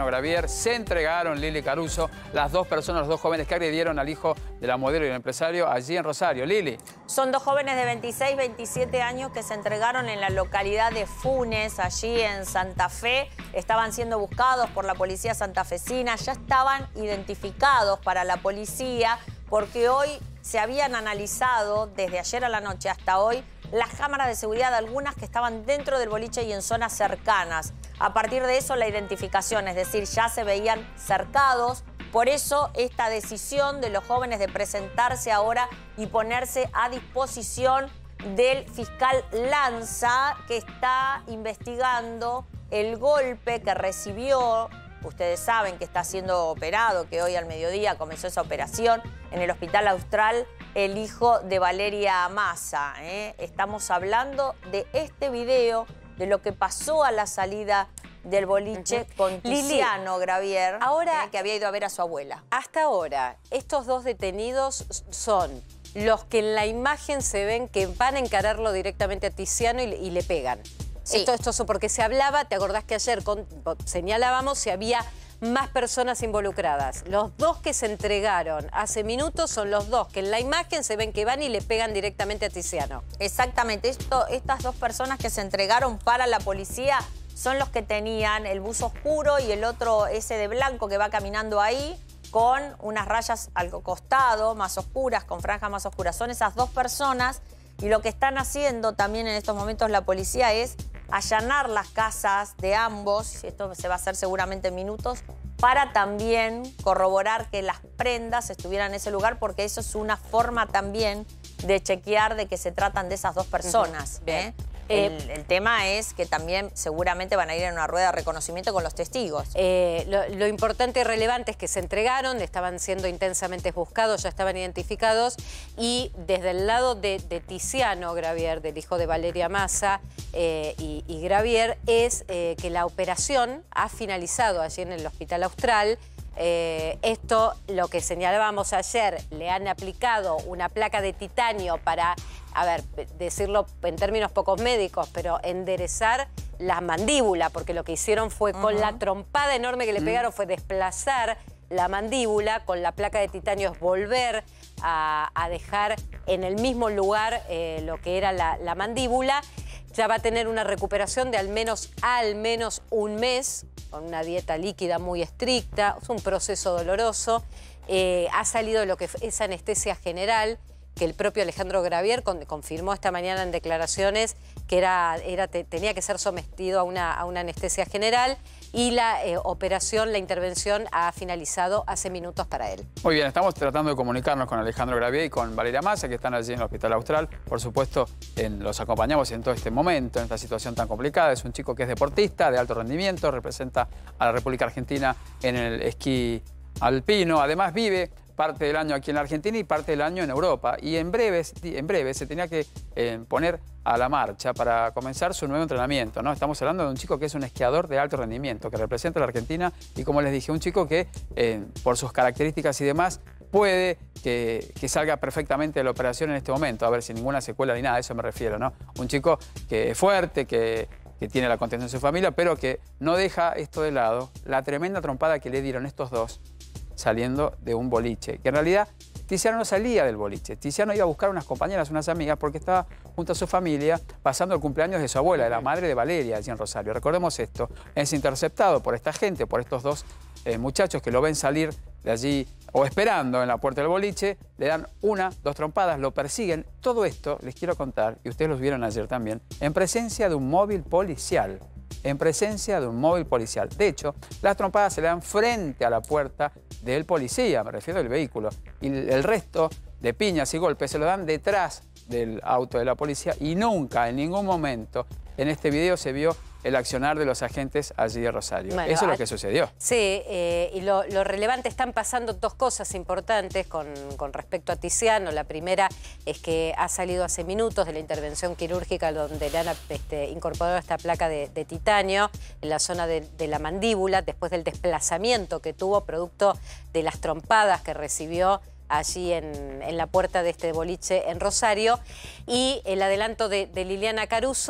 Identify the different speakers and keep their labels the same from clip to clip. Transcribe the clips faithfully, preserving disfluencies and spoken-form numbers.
Speaker 1: Gravier se entregaron, Lili Caruso, las dos personas, los dos jóvenes que agredieron al hijo de la modelo y el empresario allí en Rosario. Lili.
Speaker 2: Son dos jóvenes de veintiséis, veintisiete años que se entregaron en la localidad de Funes, allí en Santa Fe. Estaban siendo buscados por la policía santafesina, ya estaban identificados para la policía porque hoy se habían analizado desde ayer a la noche hasta hoy las cámaras de seguridad, algunas que estaban dentro del boliche y en zonas cercanas. A partir de eso la identificación, es decir, ya se veían cercados. Por eso esta decisión de los jóvenes de presentarse ahora y ponerse a disposición del fiscal Lanza, que está investigando el golpe que recibió. Ustedes saben que está siendo operado, que hoy al mediodía comenzó esa operación en el Hospital Austral, el hijo de Valeria Massa. ¿eh? Estamos hablando de este video, de lo que pasó a la salida del boliche uh-huh. con Tiziano Gravier, ahora, eh, que había ido a ver a su abuela.
Speaker 3: Hasta ahora, estos dos detenidos son los que en la imagen se ven que van a encararlo directamente a Tiziano y, y le pegan. Sí. Esto, esto porque se hablaba, ¿te acordás que ayer con, señalábamos si había más personas involucradas? Los dos que se entregaron hace minutos son los dos que en la imagen se ven que van y le pegan directamente a Tiziano.
Speaker 2: Exactamente. Esto, estas dos personas que se entregaron para la policía son los que tenían el buzo oscuro y el otro ese de blanco que va caminando ahí con unas rayas al costado más oscuras, con franjas más oscuras. Son esas dos personas y lo que están haciendo también en estos momentos la policía es allanar las casas de ambos, y esto se va a hacer seguramente en minutos, para también corroborar que las prendas estuvieran en ese lugar, porque eso es una forma también de chequear de que se tratan de esas dos personas. Uh-huh. ¿eh? El, el tema es que también seguramente van a ir en una rueda de reconocimiento con los testigos.
Speaker 3: Eh, lo, lo importante y relevante es que se entregaron, estaban siendo intensamente buscados, ya estaban identificados, y desde el lado de, de Tiziano Gravier, del hijo de Valeria Massa eh, y, y Gravier, es eh, que la operación ha finalizado allí en el Hospital Austral. Eh, esto, lo que señalábamos ayer, le han aplicado una placa de titanio para, a ver, decirlo en términos pocos médicos, pero enderezar la mandíbula, porque lo que hicieron fue uh-huh. con la trompada enorme que le pegaron, uh-huh. fue desplazar la mandíbula, con la placa de titanio es volver a, a dejar en el mismo lugar eh, lo que era la, la mandíbula. Ya va a tener una recuperación de al menos, al menos un mes, con una dieta líquida muy estricta. Es un proceso doloroso. Eh, ha salido lo que es anestesia general, que el propio Alejandro Gravier con, confirmó esta mañana en declaraciones que era, era, te, tenía que ser sometido a una, a una anestesia general, y la eh, operación, la intervención ha finalizado hace minutos para él.
Speaker 1: Muy bien, estamos tratando de comunicarnos con Alejandro Gravier y con Valeria Massa, que están allí en el Hospital Austral. Por supuesto, en, los acompañamos en todo este momento, en esta situación tan complicada. Es un chico que es deportista, de alto rendimiento, representa a la República Argentina en el esquí alpino. Además, vive parte del año aquí en la Argentina y parte del año en Europa. Y en breve, en breve se tenía que eh, poner a la marcha para comenzar su nuevo entrenamiento, ¿no? Estamos hablando de un chico que es un esquiador de alto rendimiento, que representa a la Argentina y, como les dije, un chico que, eh, por sus características y demás, puede que, que salga perfectamente de la operación en este momento. A ver, sin ninguna secuela ni nada, a eso me refiero, ¿no? Un chico que es fuerte, que... que tiene la contención de su familia, pero que no deja esto de lado, la tremenda trompada que le dieron estos dos saliendo de un boliche, que en realidad Tiziano no salía del boliche. Tiziano iba a buscar unas compañeras, unas amigas, porque estaba junto a su familia pasando el cumpleaños de su abuela, de la madre de Valeria, allí en Rosario. Recordemos esto, es interceptado por esta gente, por estos dos eh, muchachos que lo ven salir de allí o esperando en la puerta del boliche, le dan una, dos trompadas, lo persiguen. Todo esto les quiero contar, y ustedes los vieron ayer también, en presencia de un móvil policial. En presencia de un móvil policial. De hecho, las trompadas se le dan frente a la puerta del policía, me refiero al vehículo. Y el resto de piñas y golpes se lo dan detrás del auto de la policía, y nunca, en ningún momento, en este video se vio el accionar de los agentes allí de Rosario. Bueno, eso es lo que sucedió.
Speaker 3: Sí, eh, y lo, lo relevante, están pasando dos cosas importantes con, con respecto a Tiziano. La primera es que ha salido hace minutos de la intervención quirúrgica donde le han este, incorporado esta placa de, de titanio en la zona de, de la mandíbula, después del desplazamiento que tuvo producto de las trompadas que recibió allí en, en la puerta de este boliche en Rosario. Y el adelanto de, de Liliana Caruso,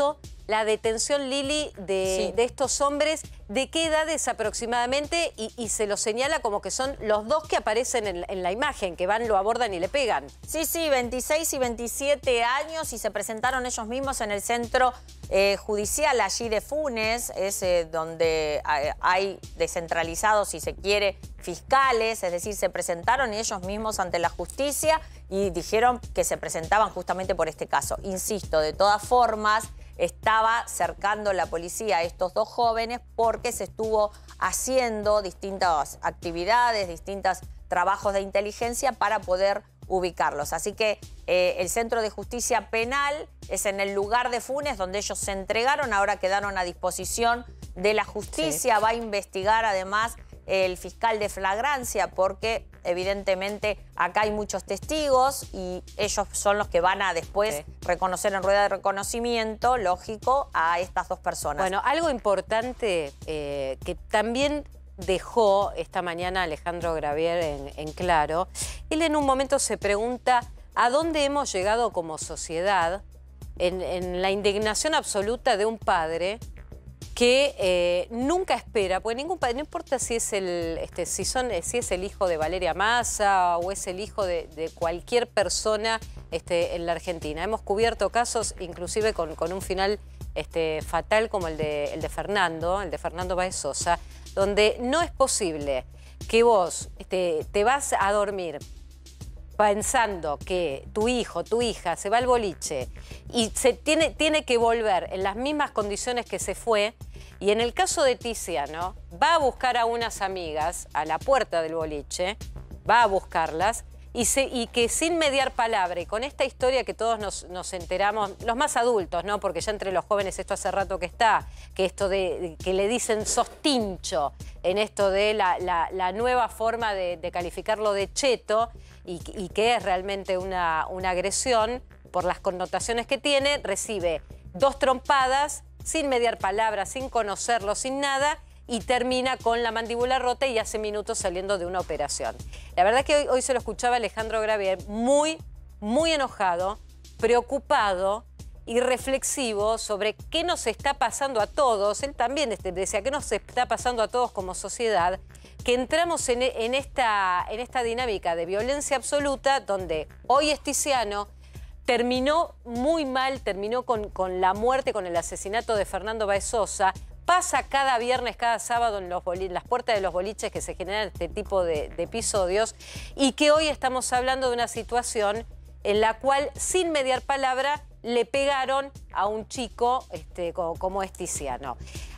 Speaker 3: la detención, Lili, de,
Speaker 2: Sí.
Speaker 3: de estos hombres. ¿De qué edades aproximadamente? Y, y se los señala como que son los dos que aparecen en, en la imagen, que van, lo abordan y le pegan.
Speaker 2: Sí, sí, veintiséis y veintisiete años y se presentaron ellos mismos en el centro eh, judicial allí de Funes, es eh, donde hay, hay descentralizados, si se quiere, fiscales, es decir, se presentaron ellos mismos ante la justicia y dijeron que se presentaban justamente por este caso. Insisto, de todas formas, estaba cercando la policía a estos dos jóvenes porque se estuvo haciendo distintas actividades, distintos trabajos de inteligencia para poder ubicarlos. Así que eh, el Centro de Justicia Penal es en el lugar de Funes donde ellos se entregaron, ahora quedaron a disposición de la justicia, sí. Va a investigar además el fiscal de flagrancia porque evidentemente acá hay muchos testigos y ellos son los que van a después sí. reconocer en rueda de reconocimiento, lógico, a estas dos personas.
Speaker 3: Bueno, algo importante eh, que también dejó esta mañana Alejandro Gravier en, en claro, él en un momento se pregunta a dónde hemos llegado como sociedad en, en la indignación absoluta de un padre que eh, nunca espera, porque ningún padre, no importa si es el, este, si son, si es el hijo de Valeria Massa o es el hijo de, de cualquier persona este, en la Argentina. Hemos cubierto casos inclusive con, con un final este, fatal como el de, el de Fernando, el de Fernando Báez Sosa, donde no es posible que vos este, te vas a dormir pensando que tu hijo, tu hija se va al boliche y se tiene, tiene que volver en las mismas condiciones que se fue. Y en el caso de Tiziano, va a buscar a unas amigas a la puerta del boliche, va a buscarlas, y, se, y que sin mediar palabra, y con esta historia que todos nos, nos enteramos, los más adultos, ¿no? Porque ya entre los jóvenes esto hace rato que está, que esto de que le dicen sos tincho, en esto de la, la, la nueva forma de, de calificarlo de cheto, y, y que es realmente una, una agresión por las connotaciones que tiene, recibe dos trompadas, sin mediar palabras, sin conocerlo, sin nada, y termina con la mandíbula rota y hace minutos saliendo de una operación. La verdad que hoy, hoy se lo escuchaba Alejandro Gravier muy, muy enojado, preocupado y reflexivo sobre qué nos está pasando a todos. Él también decía qué nos está pasando a todos como sociedad, que entramos en, en, esta, en esta dinámica de violencia absoluta donde hoy es Tiziano, terminó muy mal, terminó con, con la muerte, con el asesinato de Fernando Báez Sosa. Pasa cada viernes, cada sábado en los las puertas de los boliches que se generan este tipo de, de episodios y que hoy estamos hablando de una situación en la cual, sin mediar palabra, le pegaron a un chico este, como, como es Tiziano.